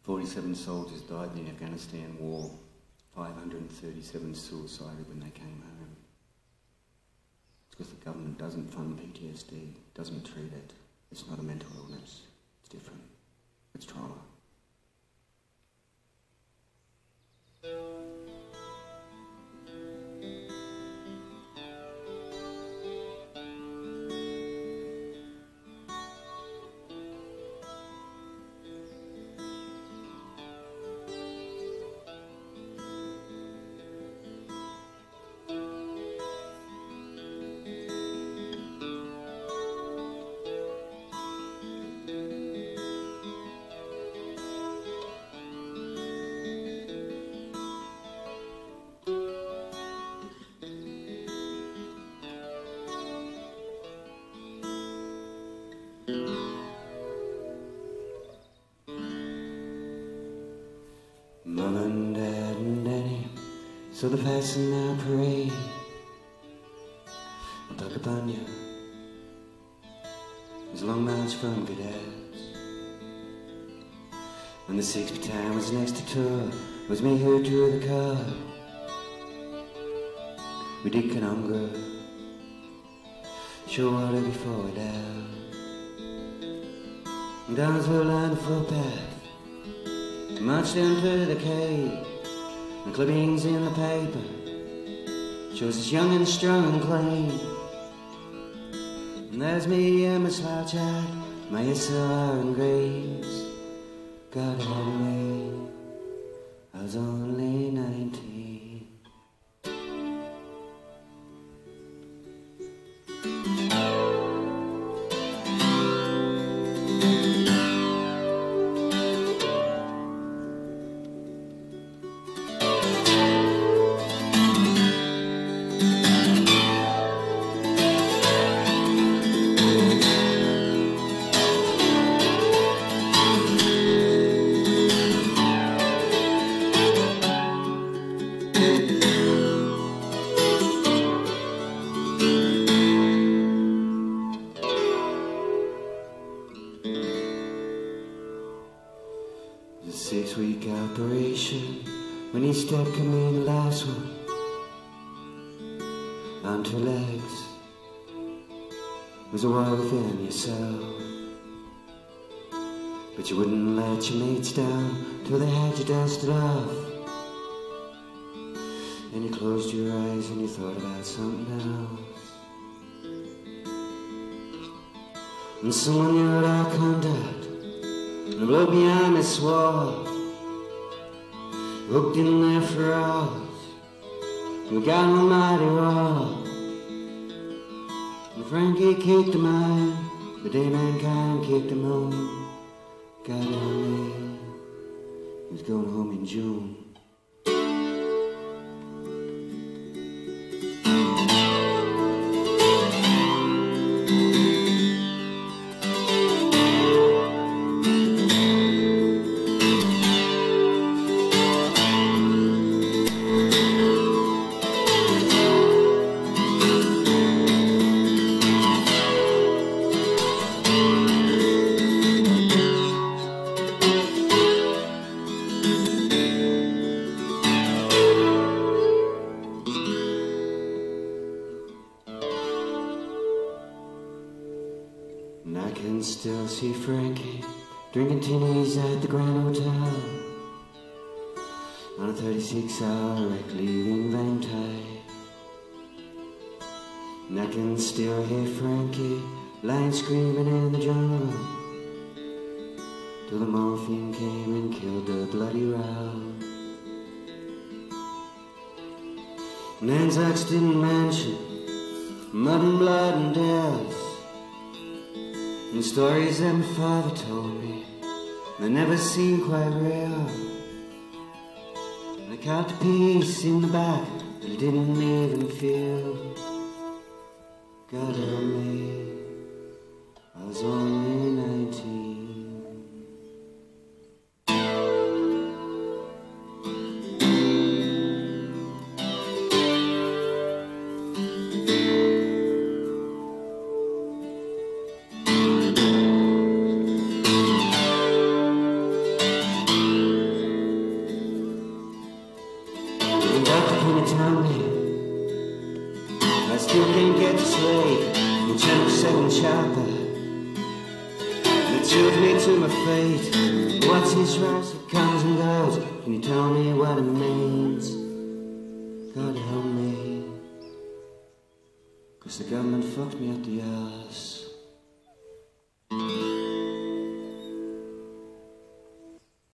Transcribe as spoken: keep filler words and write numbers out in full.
forty-seven soldiers died in the Afghanistan war. five hundred thirty-seven suicided when they came home. It's because the government doesn't fund P T S D, doesn't treat it. It's not a mental illness. It's different. It's trauma. Mum and Dad and Danny saw the face in our parade. I'll talk upon you. It was a long march from Cadets. When the sixth battalion was next to tour, it was me who drew the card. We did Canonga, sure water before we left. And Downsville lined the footpath, marched down through the cave, and clippings in the paper shows us young and strong and clean. And there's me and my slouch hat, my S L R and Graves. God help me, I was only nineteen. The six-week operation, when each step can mean the last one. Onto legs was a war within yourself, but you wouldn't let your mates down till they had you dusted off. And you closed your eyes and you thought about something else. And someone knew what our conduct, and the blood behind me swore, hooked in there for hours. We got an almighty roar. And Frankie kicked him out, the day mankind kicked him home. God help me, he was going home in June. And I can still see Frankie drinking tinnies at the Grand Hotel on a thirty-six hour wreck leaving Vangtai. And I can still hear Frankie lying screaming in the jungle till the morphine came and killed the bloody row. And Anzacs didn't mention mud and blood and death, and stories that my father told me, they never seemed quite real. And I caught the piece in the back that I didn't even feel. God help me, I was only nineteen. And doctor, can you tell me? I still can't get to sleep. The twenty-seven chopper that chills me to my fate. What's his rush that comes and goes? Can you tell me what it means? God help me, 'cause the government fucked me up the ass.